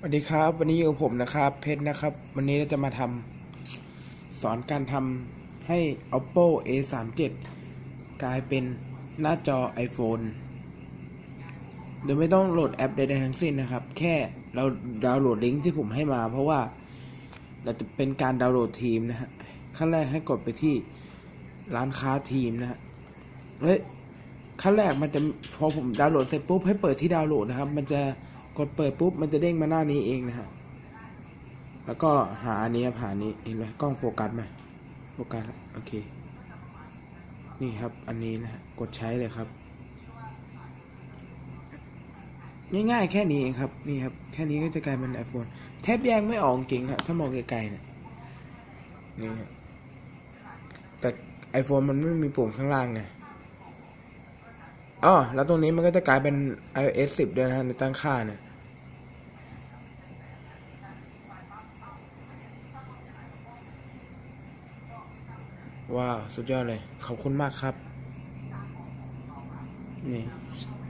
วัสดีครับวันนี้อยู่กับผมนะครับเพชรนะครับวันนี้เราจะมาสอนการทำให้ Oppo A37 กลายเป็นหน้าจอ iPhone โดยไม่ต้องโหลดแอปใดๆทั้งสิ้นนะครับแค่เราดาวน์โหลดลิงก์ที่ผมให้มาเพราะว่าเราจะเป็นการดาวน์โหลดทีมนะฮะขั้นแรกให้กดไปที่ร้านค้าทีมนะฮะขั้นแรกมันจะพอผมดาวน์โหลดเสร็จปุ๊บให้เปิดที่ดาวน์โหลดนะครับมันจะกดเปิดปุ๊บมันจะเด้งมาหน้านี้เองนะฮะแล้วก็หาอันนี้ครับหานี้เห็นไหมกล้องโฟกัสไหมโฟกัสแล้วโอเคนี่ครับอันนี้นะฮะกดใช้เลยครับง่ายๆแค่นี้เองครับนี่ครับแค่นี้ก็จะกลายเป็น iPhone แทบแยกไม่ออกจริงครับถ้ามองไกลๆเนี่ยนี่แต่ iPhone มันไม่มีปุ่มข้างล่างไงอ๋อแล้วตรงนี้มันก็จะกลายเป็น iOS 10ด้วยนะฮะในตั้งค่าเนี่ยว้าวสุดยอดเลยขอบคุณมากครับนี่